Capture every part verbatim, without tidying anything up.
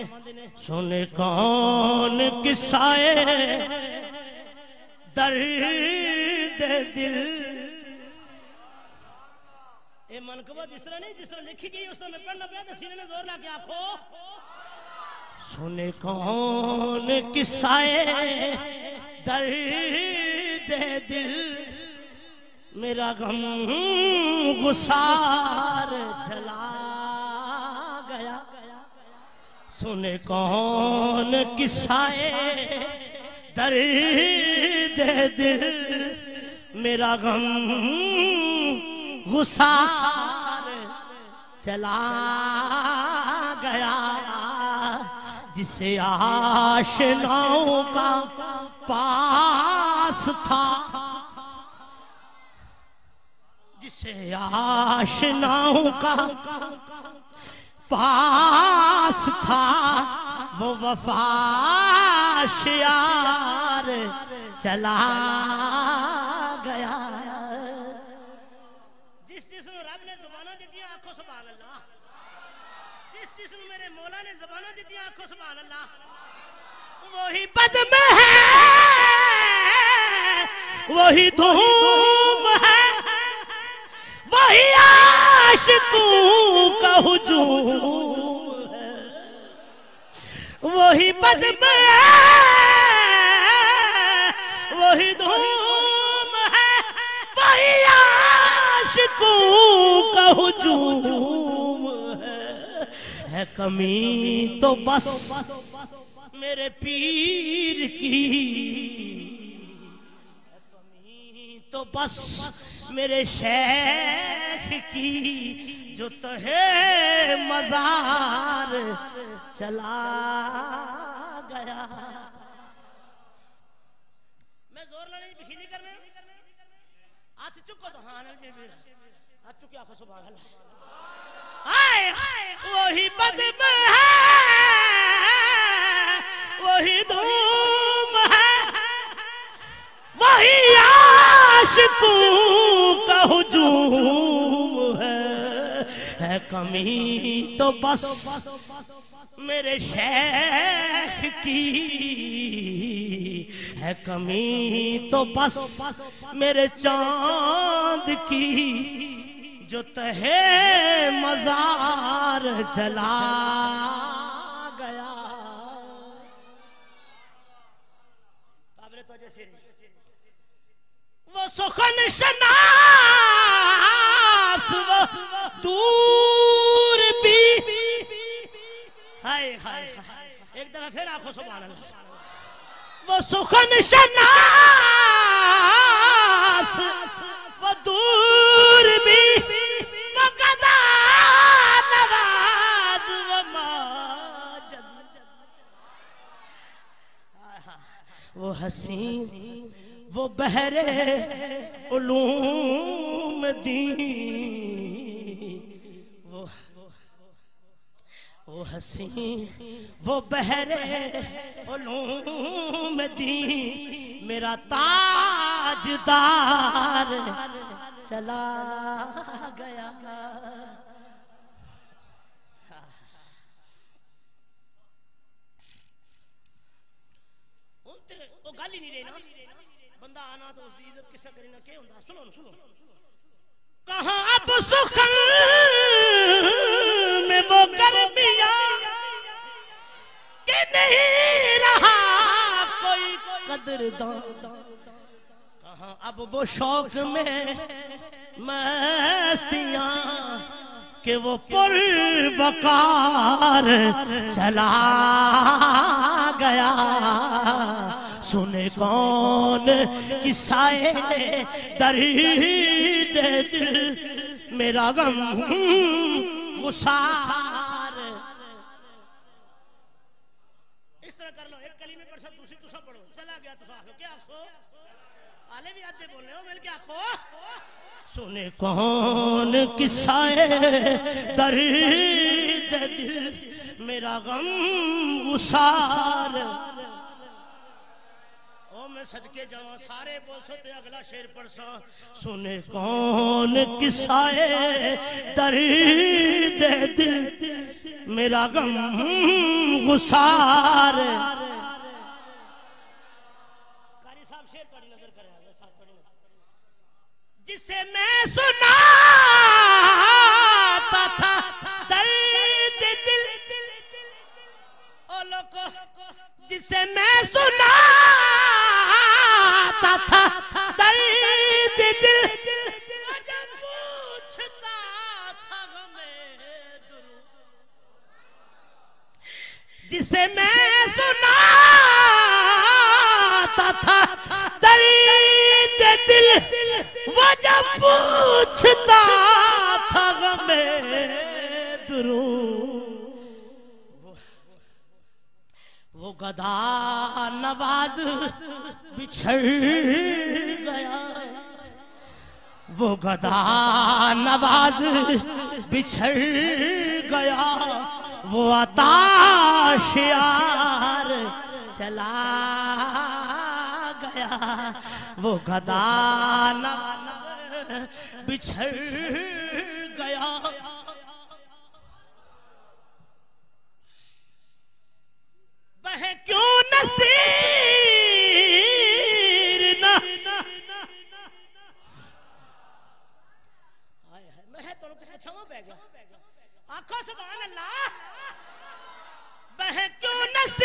سنے کون قصائے درد دل. اے منقبت جس طرح نہیں جس طرح لکھی گئی اس طرح میں پڑھنا پڑا تو سینے میں زور لا کے آنکھو. سنے کون قصائے درد دل میرا غم گسار جلا گیا. سنے کون قصائے درد دل میرا غم گسار چلا گیا. جسے آشناؤں کا پاس تھا جسے آشناؤں کا پاس تھا وہ وفا شیار چلا گیا. جس جس نے رب نے زبانہ دی دیا آنکھوں سبحان اللہ. جس جس نے میرے مولا نے زبانہ دی دیا آنکھوں سبحان اللہ. وہی بزم ہے وہی دھوم ہے وہی عاشقوں کا ہجوم ہے. وہی بزم ہے وہی دھوم ہے وہی عاشقوں کا ہجوم ہے. ہے کمی تو بس میرے پیر کی کمی تو بس میرے شیخ کی جو تہے مزار چلا گیا. میں زور لڑے بخیلی کرنے آج چکو تو ہاں آج چکے آخو سبحان اللہ. وہی بزم ہے وہی دھوم ہے وہی عاشقوں کا ہجوم ہے. ہے کمی تو بس میرے شیخ کی ہے کمی تو بس میرے چاند کی جو تہے مزار جلا گیا. وہ سخن شناس وہ دور بھی ہائے ہائے ایک دفعہ پھر آنکھوں سبحان اللہ. وہ سخن شناس وہ دور بھی وہ قضا نواز وہ ماجد وہ حسین وہ بحر علوم دین وہ وہ حسین وہ بحر علوم دین میرا تاجدار چلا گیا. وہ گل ہی نہیں رہی نا بندہ آنا تو اس کی عزت کسے کرنا کیا ہوندہ. سنو سنو کہاں اب سخن میں وہ گرمیاں کہ نہیں رہا کوئی قدردان. کہاں اب وہ شوق میں مستیاں کہ وہ پر وقار چلا گیا. سنے کون قصائے درد دل میرا غم گسار. اس طرح کر لو ایک کلمے پر سب دوسری تو سب پڑھو. چلا گیا تو ساتھ کیا آخو آلے بھی آدھے بول رہے ہو مل کے آخو. سنے کون قصائے درد دل میرا غم گسار. میں صدقے جاواں سارے بول سو تے اگلا شعر پڑھساں سنے کون قصہ درد دل میرا غم گسار قاری صاحب شعر تھوڑی نظر کرے صاحب تھوڑی نظر جسے میں سناتا تھا درد دل او لوگو جسے میں سناتا تھا درد دل جب پوچھتا تھا ہمیں درود جسے میں سناتا تھا درد دل وہ جب پوچھتا تھا ہمیں درود وہ گدھا نواز بچھڑ گیا وہ گدھا نواز بچھڑ گیا وہ عطا شیار چلا گیا وہ گدھا نواز بچھڑ گیا بہے کیوں نصیر نہ میں تو چھواں پہ گیا آقا سبحان اللہ بہے کیوں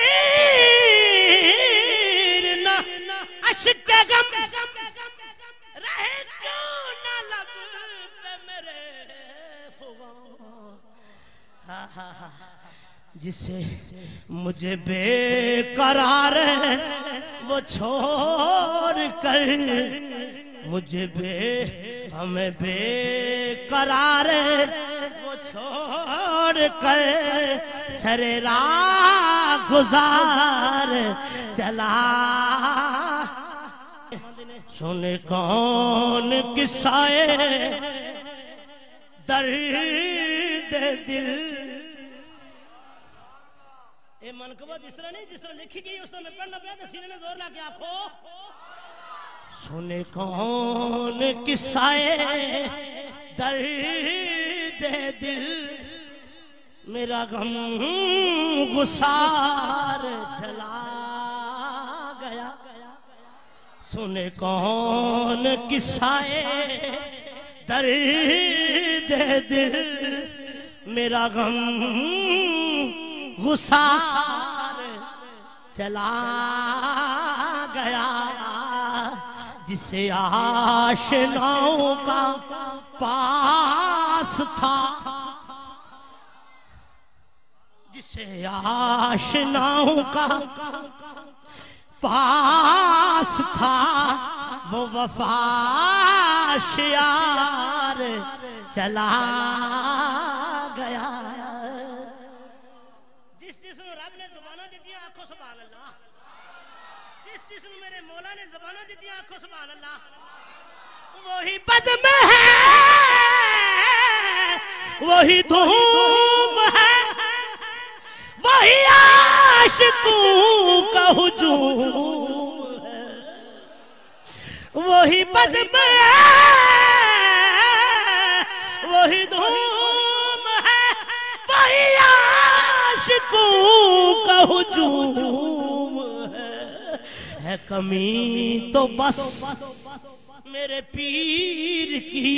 نصیر نہ عشق غم رہے کیوں نہ لب پہ میرے فغاں جسے مجھے بے قرار وہ چھوڑ کر مجھے بے ہمیں بے قرار وہ چھوڑ کر سر راہ گزار چلا سنے کون قصہ درد دل یہ منقبت جس طرح نہیں جس طرح لکھی گئی اس طرح میں پڑھنا پڑا تو سینے میں زور لا کے آنکھو سنے کون قصہ درد دل میرا غم گسار چلا گیا سنے کون قصہ درد دل میرا غم غسار چلا گیا جسے آشناؤں کا پاس تھا جسے آشناؤں کا پاس تھا وہ وفا شیار چلا گیا جس جس نے رب نے زبانہ دیتی ہیں آنکھوں سبحان اللہ جس جس نے میرے مولا نے زبانہ دیتی ہیں آنکھوں سبحان اللہ وہی بزم ہے وہی دھوم ہے وہی عاشقوں کا ہجوم ہے وہی بزم ہے وہی دھوم ہے وہی عاشقوں کا ہجوم ہے ہے کمی تو بس میرے پیر کی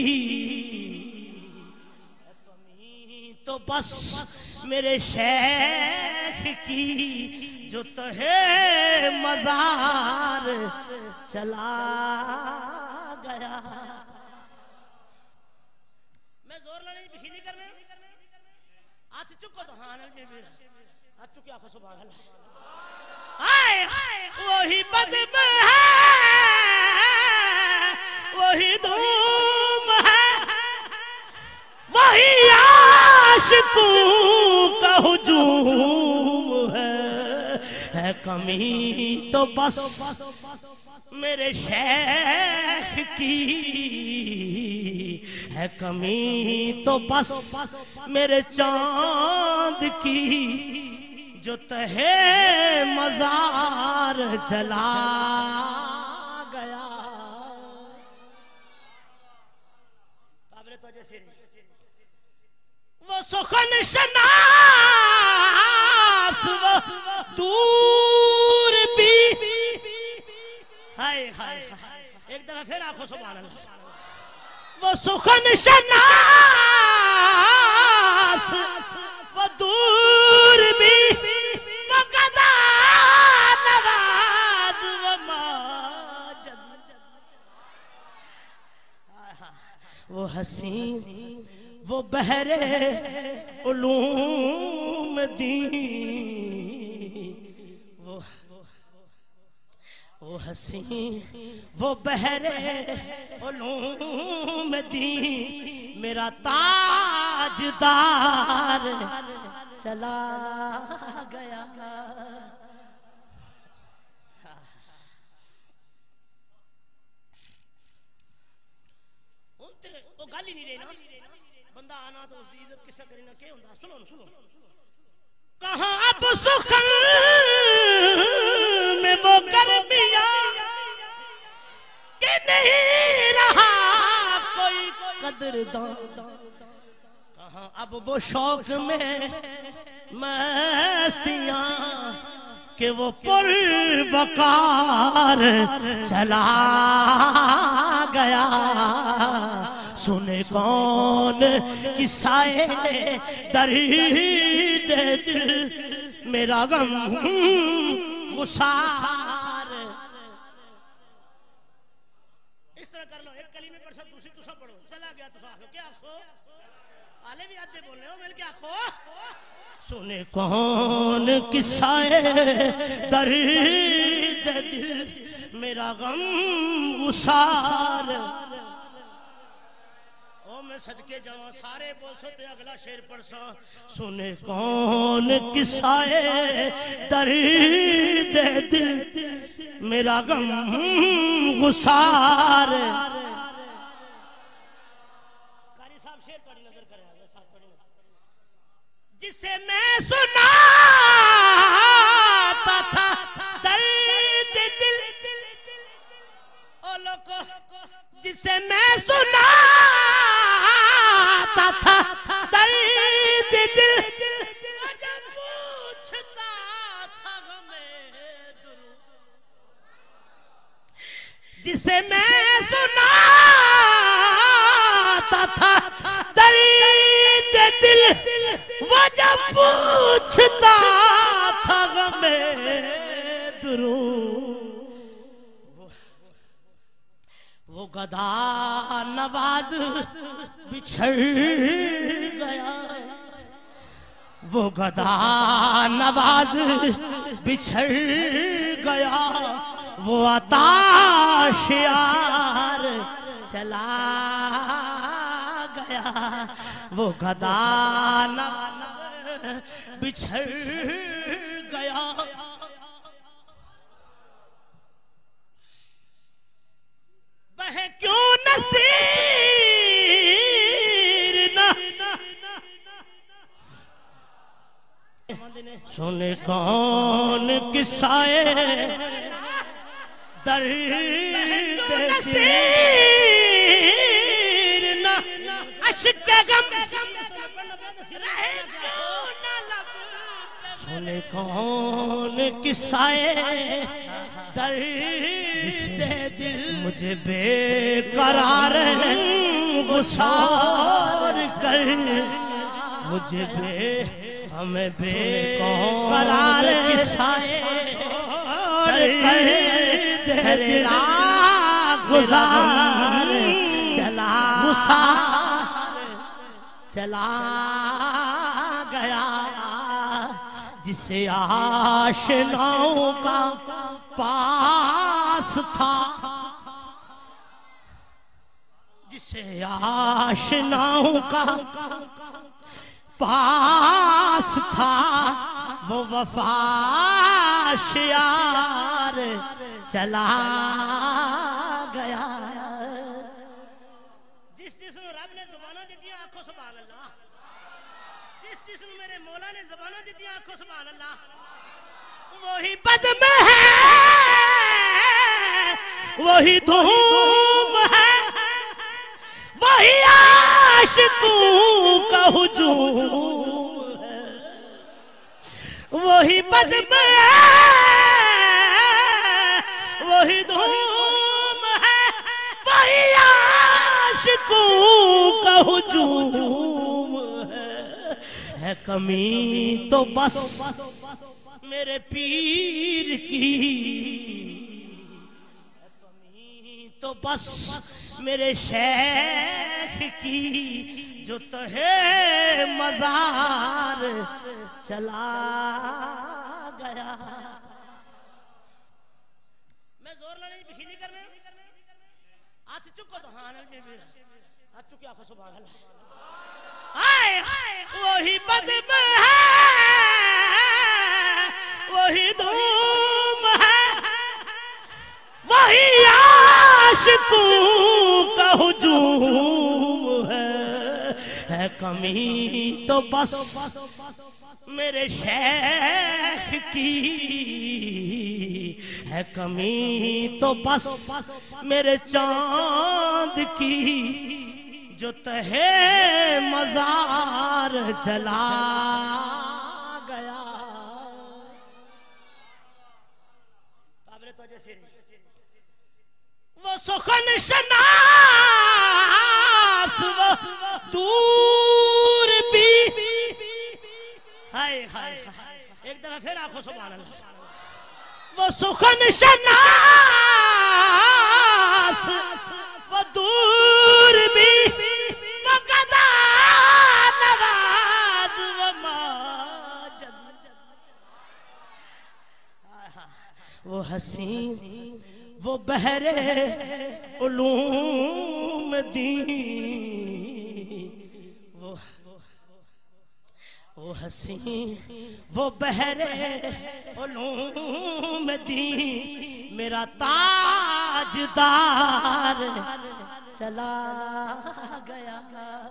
کمی تو بس میرے شیخ کی جو تہے مزار چلا گیا میں زور لڑے بخیلی کرنے آج چکو تو ہاں آج چکے آخو سبحان اللہ آئے وہی بزم ہے وہی دھوم ہے وہی عاشقوں کا ہجوم ہے ہے کمی تو بس میرے شیخ کی ہے کمی تو بس میرے چاند کی جو تہے مزار جلا توجہ سے وہ سخن شناس وہ دور بھی ہائے ہائے ایک دفعہ پھر آنکھوں سبحان اللہ وہ سخن شناس وہ دور بھی وہ قضا نواز وہ ماجد وہ حسین وہ بحر علوم دین وہ وہ حسین وہ بحر علوم دین میرا تاجدار چلا گیا وہ گل ہی نہیں رہی نا بندہ آنا تو اس کی عزت کسا کرنا کیا ہوندہ سنو سنو کہاں اب سخن میں وہ گرمیاں کہ نہیں رہا کوئی قدردان کہاں اب وہ شوق میں مستیاں کہ وہ پروقار چلا گیا سنے کون قصہ درد دل میرا غم گسار اس طرح کر لو ایک کلمے پر سب دوسری تو سب پڑھو چلا گیا تو آخو کیا آخو آلے بھی آدھے بولنے ہو مل کے آخو سنے کون قصہ درد دل میرا غم گسار میں صدقے جاواں سارے بول سکتے اگلا شعر پڑھساں سنے کون قصہ درد دل میرا غم گسار قاری صاحب شعر پڑھی نظر کرے صاحب پڑھی جسے میں سناتا تھا درد دل او لوگو جسے میں سناتا تھا درد دل جب پوچھتا تھا غمِ دل جسے میں سناتا تھا درد دل وہ جب پوچھتا تھا غمِ دل وہ گدا نواز بچھڑ گیا وہ گدا نواز بچھڑ گیا وہ عطا شیار چلا گیا وہ گدا نواز بچھڑ گیا بہے کیوں نصیر نہ سنے کون قصہ درد نصیر نہ عشق غم رہے کیوں نہ لب سنے کون قصہ درد دل مجھے بے قرار گسار کر مجھے بے ہمیں بے قرار گزار چلا چلا گیا جسے آشناؤں کا پاس تھا جسے آشناؤں کا پاس تھا وہ وفا شیار چلا گیا جس جس نے رب نے زبانہ دیتی آنکھوں سبحان اللہ جس جس نے میرے مولا نے زبانہ دیتی آنکھوں سبحان اللہ وہی بزم ہے وہی دھوم ہے وہی عاشقوں کا ہجوم ہے، وہی بزم ہے وہی دھوم ہے، وہی عاشقوں کا ہجوم ہے۔ ہے کمی تو بس میرے پیر کی، تو بس میرے شیخ کی، جو تہے مزار چلا گیا۔ میں زور نہ نہیں بخیلی کرنا، آج چکو تو ہاں آج چکے آخو سبحان اللہ۔ آئے وہی بزم ہے وہی دھوم ہے، وہی عاشقوں کا ہجوم ہے۔ ہے کمی تو بس میرے شیخ کی، ہے کمی تو بس میرے چاند کی، جو تہے مزار چلا گیا۔ قابل توجہ شیر وہ سخن شناس وہ دور بھی، ہائے ہائے ایک دفعہ پھر آنکھوں سبحان اللہ۔ وہ سخن شناس وہ دور بھی، وہ گدا نواز وہ ماجد، وہ حسین وہ بحر علوم دین، وہ وہ حسین وہ بحر علوم دین، میرا تاجدار چلا گیا۔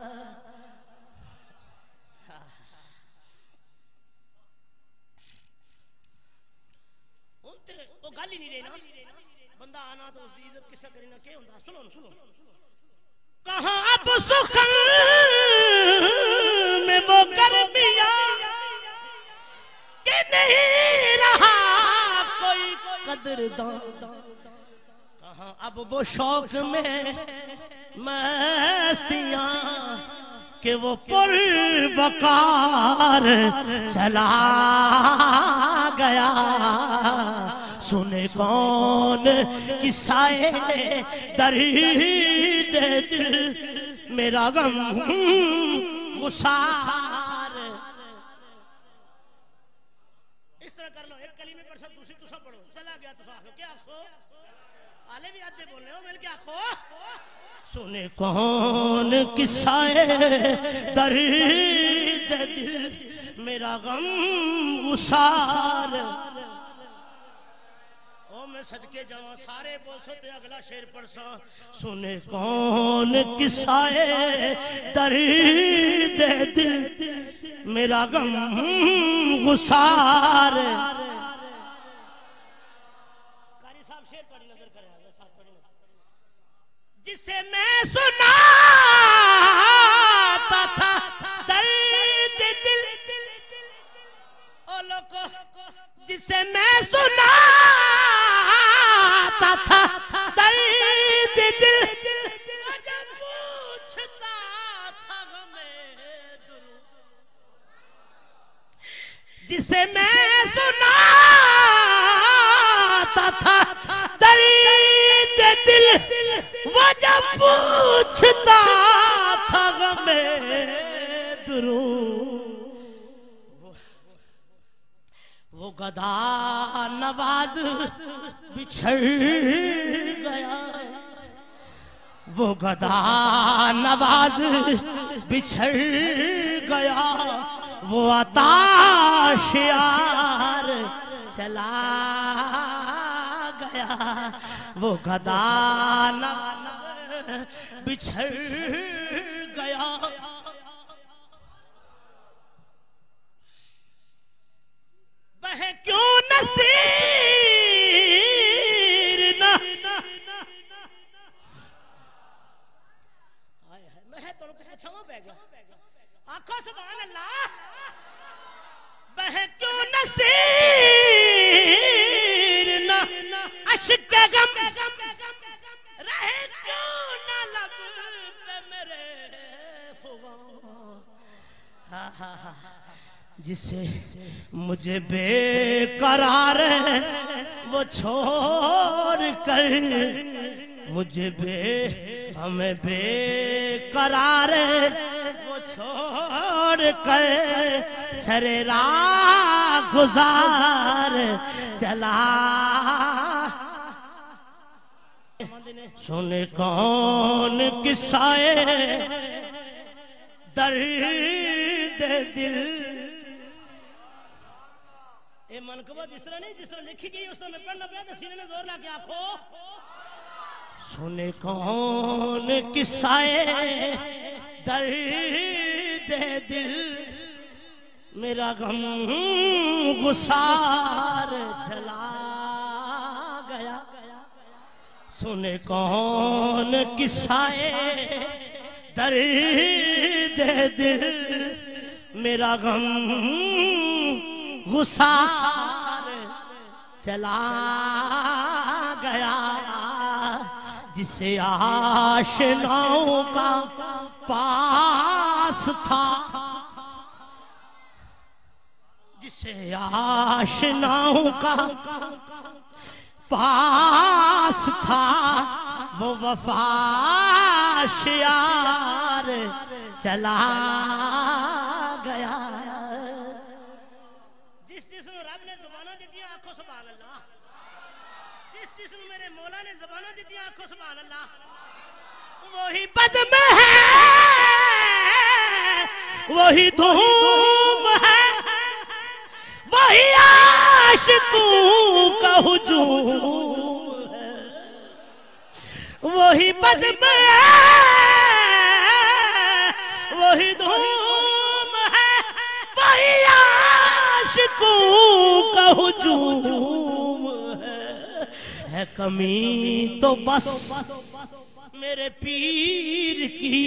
وہ گل ہی نہیں رہی نا، بندہ آنا تو اس کی عزت کسے کرنا کیا ہوندہ۔ سنو سنو کہاں اب سخن میں وہ گرمیاں کہ نہیں رہا کوئی قدردان، کہاں اب وہ شوق میں مستیاں کہ وہ پر وقار چلا گیا۔ سنے کون قصہ درد دل، میرا غم گسار۔ اس طرح کر لو، ایک کلمے پر سب دوسری تو سب پڑھو۔ چلا گیا تو آخو کیا آخو، آلے بھی آدھے بولنے ہو مل کے آخو۔ سنے کون قصہ درد دل، میرا غم گسار۔ میں صدقے جاواں سارے بول سوتے اگلا شعر پڑھساں۔ سنے کون قصہ درد دل، میرا غم گسار۔ قاری صاحب شعر پڑھی نظر کرے آگے ساتھ پڑھی نظر، جسے میں سناتا تھا درد دل، او لوگو جسے میں سناتا تھا درد دل، جب پوچھتا تھا غمِ درود، جسے میں سناتا تھا درد دل، وہ جب پوچھتا تھا غمِ درود، وہ گدا نواز بچھڑ گیا، وہ گدا نواز بچھڑ گیا، وہ عطا شیار چلا گیا، وہ گدا نواز بچھڑ گیا۔ وہ کیوں نصیر نہ، میں ہے تو پوچھا بہے کیوں نصیر نہ عشق غم رہے کیوں نہ لب پہ میرے فغاں جسے مجھے بے قرار وہ چھوڑ کر مجھے بے ہمیں بے قرار وہ چھوڑ کر سر راہ گزار چلا سنے کون قصہ درد دل اے منقبہ جس طرح نہیں جس طرح لکھی گئی اس طرح میں پڑھنا پڑا تو سینے میں زور لا کے آنکھو سنے کون قصہ درد دل میرا غم گسار چلا گیا سنے کون قصہ درد دل میرا غم گسار چلا گیا جسے آشناؤں کا پاس تھا جسے آشناؤں کا پاس تھا وہ وفا شیار چلا گیا جس جس نے رب نے زبانہ دیتی آنکھوں سبحان اللہ جس جس نے میرے مولا نے زبانہ دیتی آنکھوں سبحان اللہ وہی بزم ہے وہی دھوم ہے وہی عاشقوں کا ہجوم ہے وہی بزم ہے وہی دھوم ہے وہی عاشقوں کا ہجوم ہے ہے کمی تو بس میرے پیر کی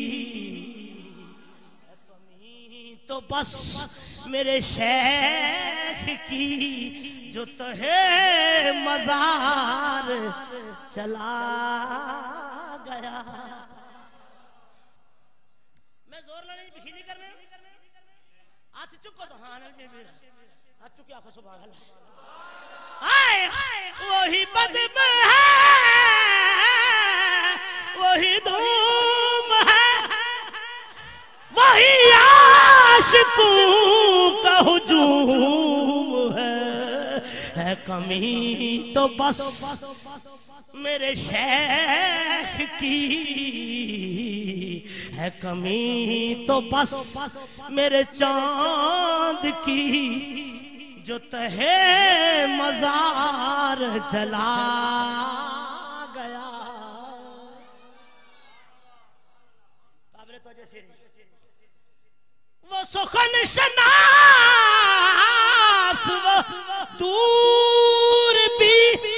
کمی تو بس میرے شیخ کی جو تہے مزار چلا گیا میں زور لانے بخی نہیں کرنا آج چکو تو ہاں آج چکے آخو سبحان اللہ وہی بزم ہے وہی دھوم ہے وہی عاشقوں کا ہجوم ہے ہے کمی تو بس میرے شیخ کی ہے کمی تو بس میرے چاند کی جو تہے مزار چلا گیا قابل توجہ شیر وہ سخن شناس وہ دور بھی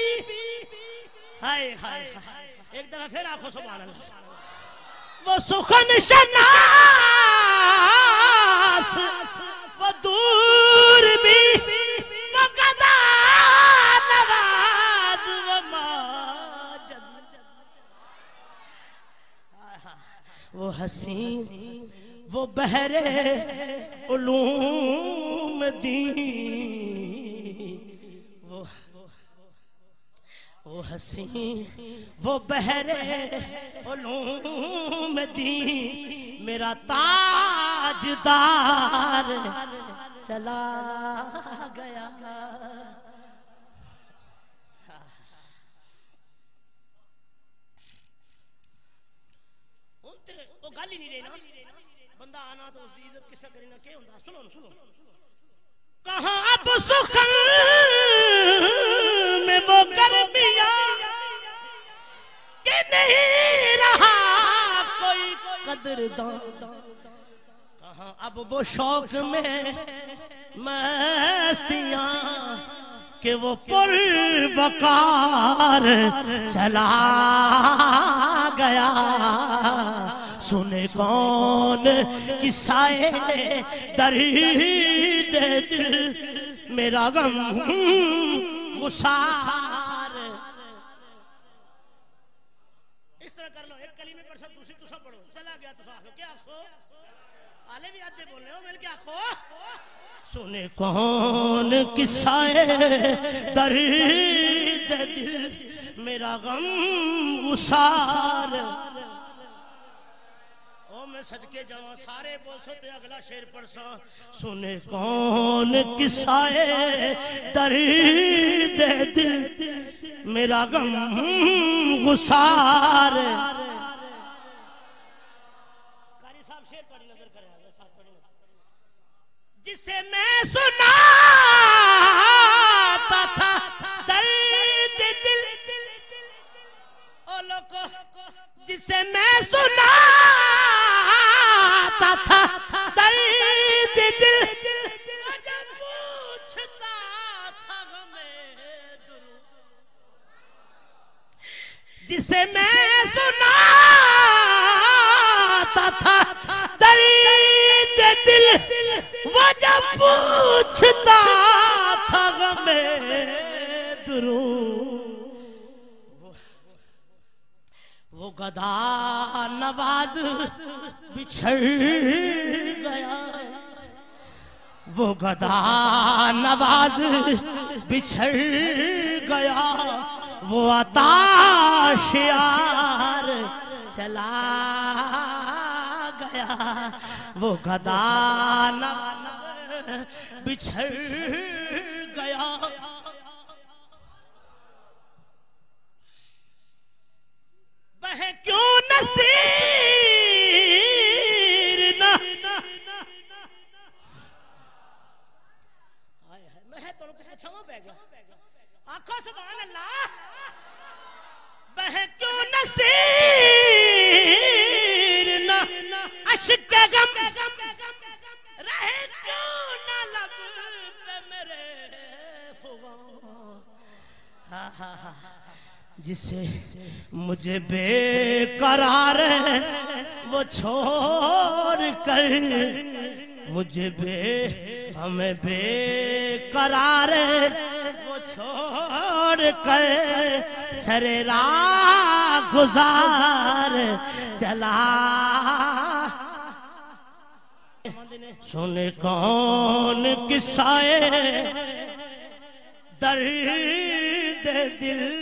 ہائے ہائے ایک دفعہ پھر آنکھوں سبحان اللہ وہ سخن شناس وہ دور بھی وہ گدا نواز وہ ماجد وہ حسین وہ بحرے علوم دین وہ وہ حسین وہ بحرے علوم دین میرا تاجدار چلا گیا وہ گل ہی نہیں رہی نا بندہ آنا تو اس کی عزت کسا کرنا کیا ہوندہ سنو سنو کہاں اب سخن میں وہ گرمیاں کہ نہیں رہا کوئی قدردان کہاں اب وہ شوق میں مستیاں کہ وہ پر وقار چلا گیا سنے کون قصہ درد دل میرا غم گسار. اس طرح کر لو ایک کلمے پر سب دوسری تو سب پڑھو. چلا گیا تو آخو کیا آخو آلے بھی آدھے بولنے ہو مل کے آخو. سنے کون قصہ درد دل میرا غم گسار. او میں صدقے جاواں سارے بول سوتے اگلا شعر پڑھساں. سنے کون قصہ درد دل میرا غم گسار. قاری صاحب شعر پڑھی نظر کرے آگے ساتھ پڑھی جسے میں سناتا تھا درد دل او لوگو جسے میں سناتا تھا درد دل جب پوچھتا تھا غمِ درود جسے میں سناتا تھا درد دل وہ جب پوچھتا تھا غمِ درود وہ گدا نواز بچھڑ گیا وہ گدا نواز بچھڑ گیا وہ عطا شیار چلا گیا وہ گدا نواز بچھڑ گیا. بہے کیوں نصیر نہ میں تو چھوا پہ گیا آنکھوں سبحان اللہ. بہے کیوں نصیر نہ عشق غم رہے کیوں نہ لب پہ میرے فغاں. ہاں ہاں ہاں جسے مجھے بے قرار وہ چھوڑ کر مجھے بے ہمیں بے قرار وہ چھوڑ کر سر راہ گزار چلا. سنے کون قصہ درد دل.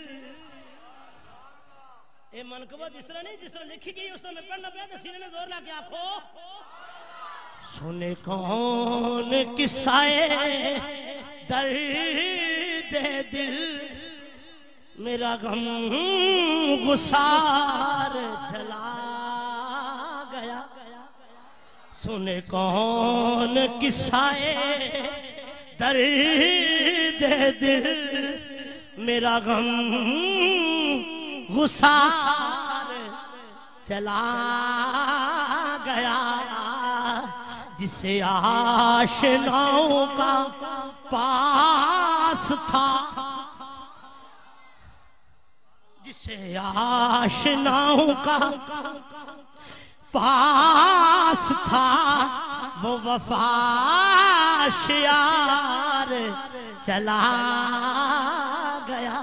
اے منقبہ جس طرح نہیں جس طرح لکھی گئی اس طرح میں پڑھنا پڑا تو سینے نے زور لا کے آنکھو. سنے کون قصہ درد دل میرا غم گسار چلا گیا. سنے کون قصہ درد دل میرا غم گسار چلا گیا. جسے آشناؤں کا پاس تھا جسے آشناؤں کا پاس تھا وہ وفا شیار چلا گیا.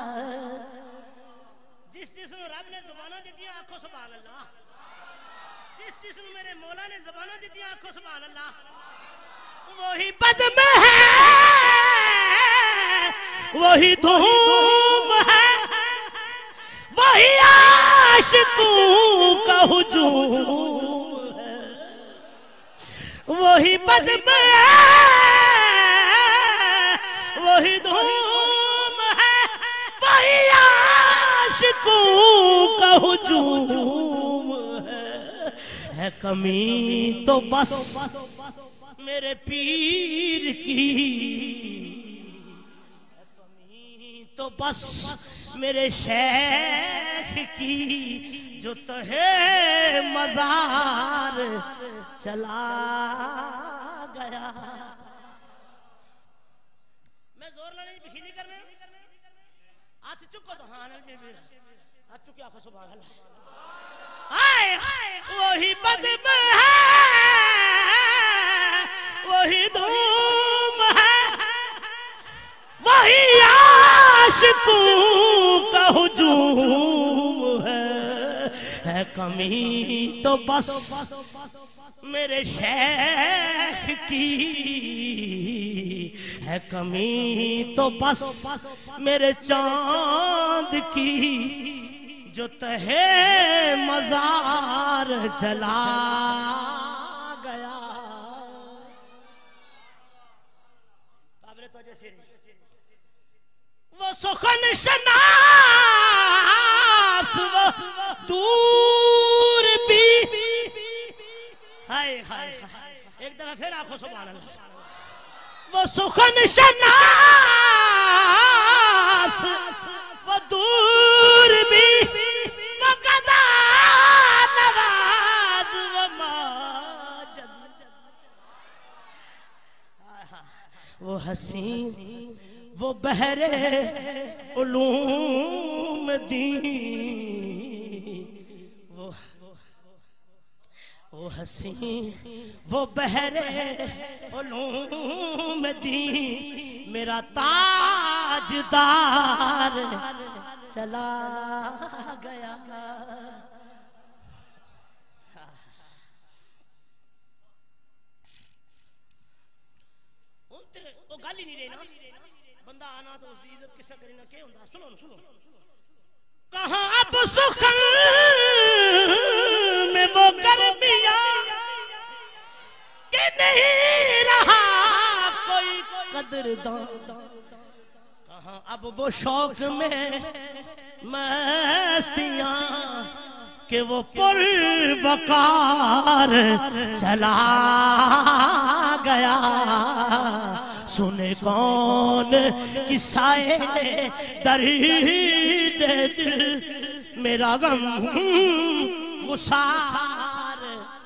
جس جس نو رب نے زبانہ دیتی آنکھوں سبحان اللہ جس جس نو میرے مولا نے زبانہ دیتی آنکھوں سبحان اللہ وہی بزم ہے وہی دھوم ہے وہی عاشقوں کا ہجوم ہے وہی بزم ہے وہی دھوم ہے وہی عاشقوں کا ہجوم ہے. ہے کمی تو بس میرے پیر کی کمی تو بس میرے شیخ کی جو تہے مزار چلا گیا. میں زور لڑے بخیری کرنے آج چکو تو ہاں آج چکے آخو سبحان اللہ آئے وہی بزم ہے وہی دھوم ہے وہی عاشقوں کا ہجوم ہے ہے کمی تو بس میرے شیخ کی ہے کمی تو بس میرے چاند کی جو تہے مزار جلا گیا قابل توجہ شیری وہ سخن شناس وہ دور بھی ہائے ہائے ایک دفعہ پھر آنکھوں سبحان اللہ وہ سخن شناس وہ دور بھی وہ گدا نواز وہ ماجد وہ حسین وہ بحر علوم دین وہ وہ حسین وہ بحر علوم دین میرا تاجدار چلا گیا وہ گل ہی نہیں رہی نا بندہ آنا تو اس کی عزت کس سے کرنا کیا ہوتا سنو سنو کہاں اب سخن میں وہ گرمیاں کہ نہیں رہا کوئی قدردان کہاں اب وہ شوق میں مستیاں کہ وہ پر وقار چلا گیا سنے کون قصہ درد دل میرا غم گسار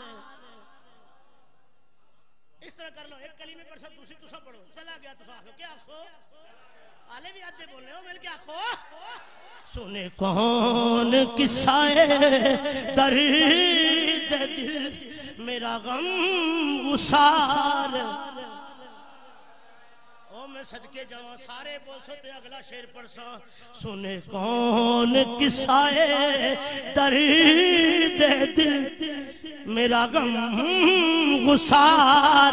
اس طرح کر لو ایک کلمے پر سب دوسری تو سب پڑھو چلا گیا تو ساخو کیا آخو آلے بھی آدھے بولنے ہو مل کے آخو سنے کون قصہ درد دل میرا غم گسار میں صدقے جاواں سارے بول سوتے اگلا شعر پڑھسا سنے کون قصہ درد دل میرا غم گسار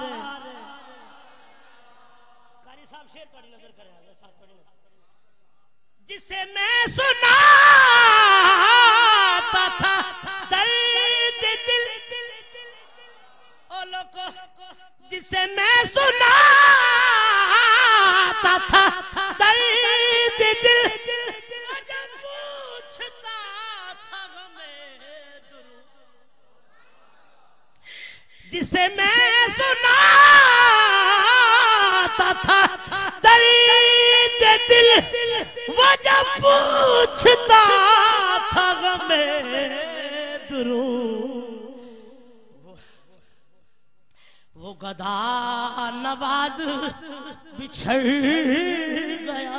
قاری صاحب شعر پڑھی نظر کرے آگے ساتھ پڑھی نظر جسے میں سناتا تھا درد دل او لوگو جسے میں سناتا تھا درد دل جب پوچھتا تھا ہمیں درود جسے میں سناتا تھا درد دل وہ جب پوچھتا تھا ہمیں درود وہ گدا نواز بچھڑ گیا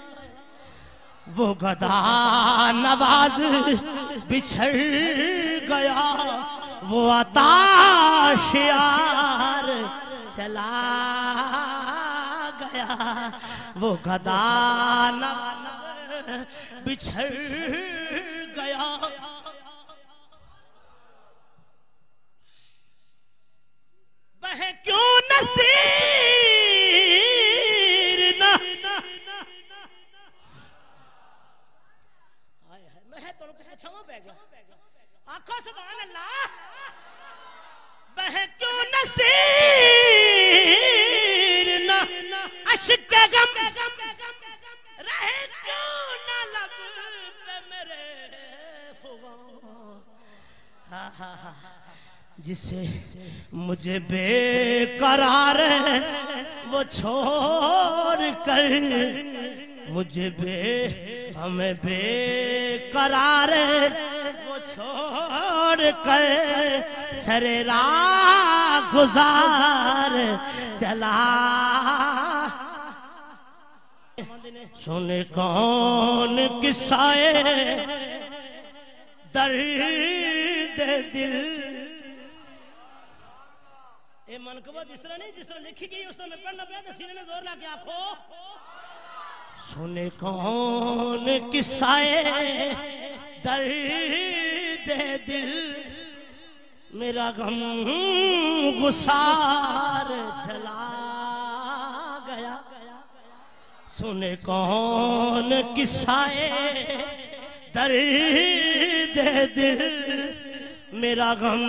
وہ گدا نواز بچھڑ گیا وہ عطا شیار چلا گیا وہ گدا نواز بچھڑ گیا بہے کیوں نصیر نہ میں تو چھواں پہ گیا آقا سبحان اللہ بہے کیوں نصیر نہ عشق غم رہے کیوں نہ لب پہ میرے فغاں جسے مجھے بے قرار وہ چھوڑ کر مجھے بے ہمیں بے قرار وہ چھوڑ کر سر راہ گزار چلا سنے کون قصہ درد دل. اے منقبت اس طرح نہیں جس طرح لکھی گئی اس طرح میں پڑھنا پیا تو سینے نے زور لا کے آنکھو. سنے کون قصہ درد دل میرا غم گسار جلا گیا. سنے کون قصہ درد دل میرا غم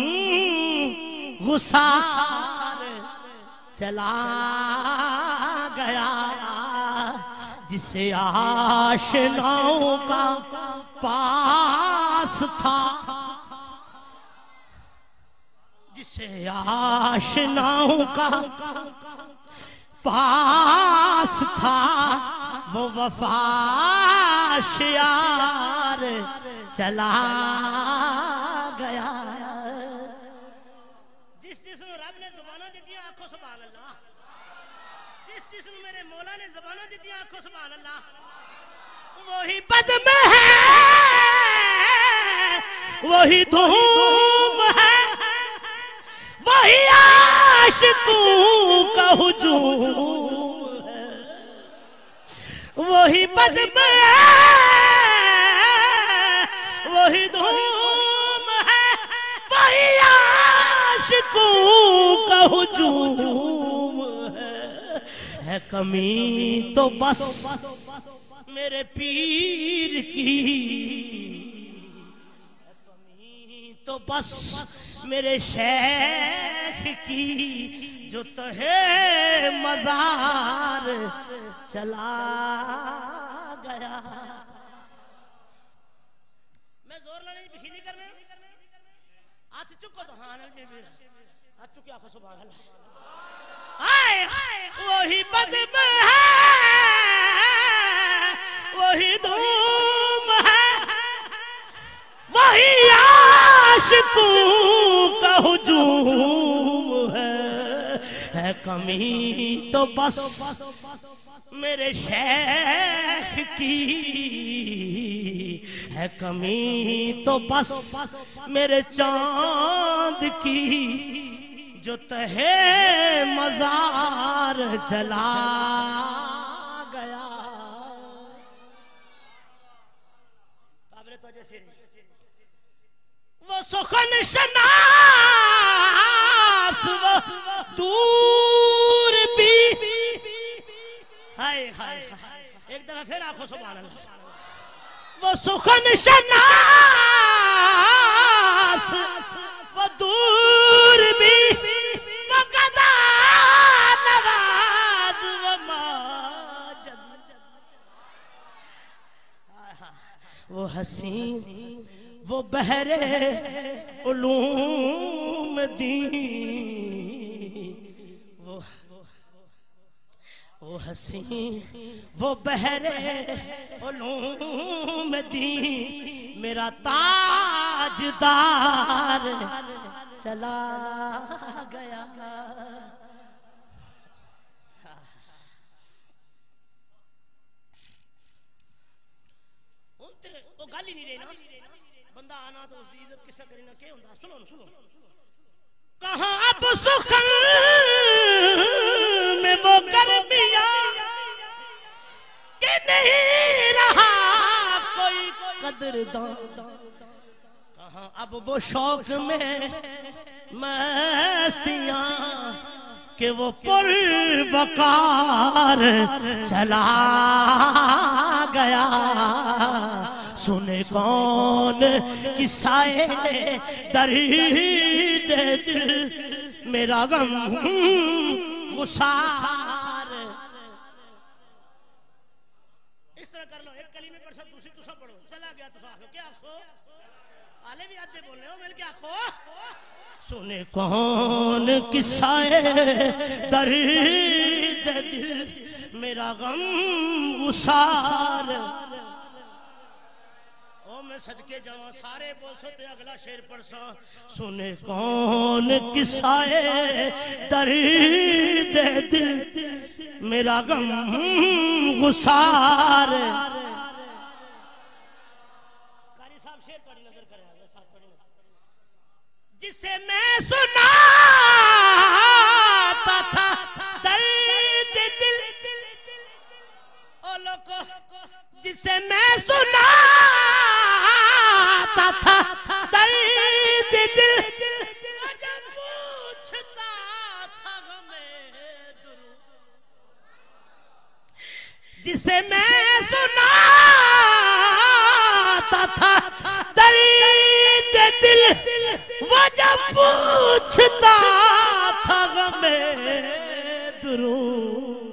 گسار چلا گیا. جسے آشناؤں کا پاس تھا جسے آشناؤں کا پاس تھا وہ وفا شیار چلا گیا. جس جس نے رب نے زبانہ دیتی آنکھوں سبحان اللہ. جس جس نے میرے مولا نے زبانہ دیتی آنکھوں سبحان اللہ. وہی بزم ہے وہی دھوم ہے وہی عاشقوں کا ہجوم ہے. وہی بزم ہے وہی دھوم ہے وہی عاشقوں کا ہجوم ہے. ہے کمی تو بس میرے پیر کی کمی تو بس میرے شیخ کی جو تہے مزار چلا گیا. میں زور لڑنے بخیلی کرنے آج چکو تو ہاں آج چکے آنکھوں سبحان اللہ. وہی بزم ہے وہی دھوم ہے وہی عاشقوں کا ہجوم ہے. ہے کمی تو بس میرے شیخ کی ہے کمی تو بس میرے چاند کی جو تہے مزار جلا گیا. قابل توجہ شیری وہ سخن شناس وہ دور بھی ہائے ہائے ایک دفعہ پھر آنکھوں سبحان اللہ. وہ سخن شناس وہ دور بھی وہ گدا نواز وہ ماجد وہ حسین وہ بحر علوم دین وہ وہ حسین وہ بحر علوم دین میرا تاجدار چلا گیا. وہ گل ہی نہیں رہی نا بندہ آنا تو اس کی عزت کس سے کرنا کیا ہوتا. سنو سنو کہاں اب سخن میں وہ گرمیاں کہ نہیں رہا کوئی قدردان. کہاں اب وہ شوق میں مستیاں کہ وہ پر وقار چلا گیا. سنے کون قصہ درد دل میرا غم گسار. اس طرح کر لو ایک کلمے پر سب دوسری تو سب پڑھو. چلا گیا تو ساکھو کیا آخو آلے بھی آدھے بولنے ہو مل کے آخو. سنے کون قصہ درد دل میرا غم گسار. میں صدقے جاواں سارے بول سوتے اگلا شعر پڑھسا. سنے کون قصہ درد دل میرا غم گسار. قاری صاحب شعر جسے میں سناتا تھا درد دل او لوگو جسے میں سناتا تھا درد دل جب پوچھتا تھا ہمیں درود جسے میں سناتا تھا درد دل وہ جب پوچھتا تھا ہمیں درود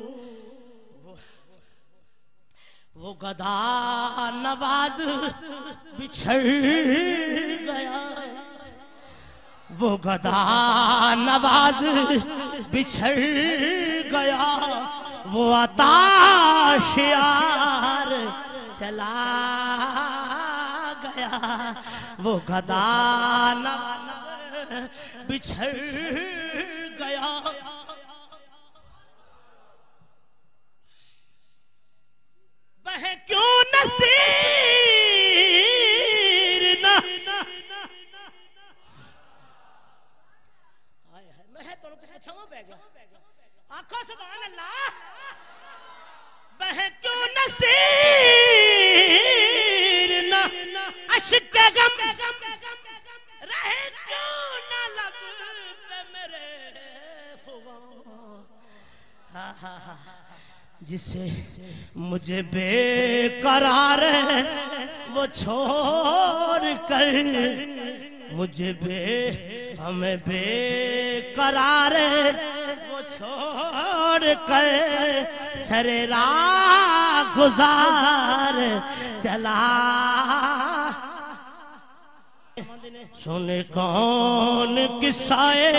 وہ گدا نواز بچھڑ گیا وہ گدا نواز بچھڑ گیا وہ عطا شیار چلا گیا وہ گدا نواز بچھڑ گیا بہے کیوں نصیر نہ میں تو چھوا پہ گیا آنکھوں سبحان اللہ بہے کیوں نصیر نہ عشق غم رہے کیوں نہ لب پہ میرے فغاں جسے مجھے بے قرار وہ چھوڑ کر مجھے بے ہمیں بے قرار وہ چھوڑ کر سر راہ گزار چلا سنے کون قصائے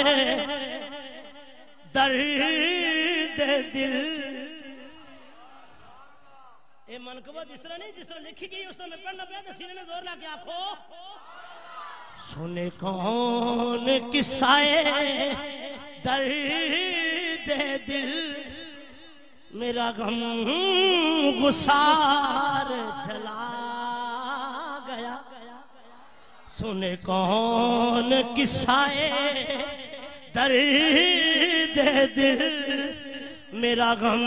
درد دل یہ منقبت اس طرح نہیں جس طرح لکھی گئی اس طرح میں پڑھنا پڑا تو سینے میں زور لا کے آنکھو سنے کون قصائے درد دل میرا غم گسار چلا گیا سنے کون قصائے درد دل میرا غم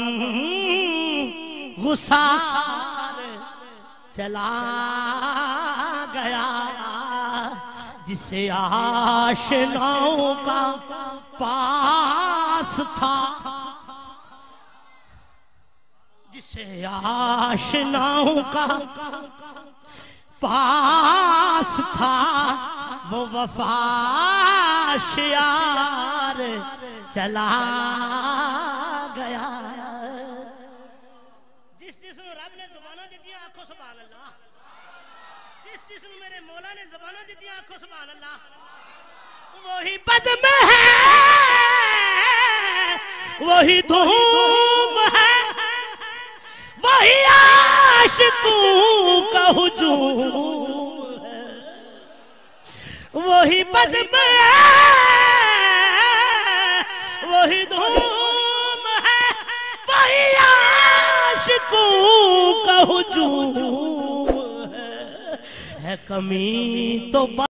غسار چلا گیا جسے آشناؤں کا پاس تھا جسے آشناؤں کا پاس تھا وہ وفا شیار چلا گیا جس جس نے رب نے زبانوں دیتی ہیں آنکھوں سبحان اللہ جس جس نے میرے مولا نے زبانوں دیتی ہیں آنکھوں سبحان اللہ وہی بزم ہے وہی دھوم ہے وہی عاشقوں کا ہجوم ہے وہی بزم ہے وہی دھوم ہے وہی عاشقوں کا ہجوم ہے ہے کمی تو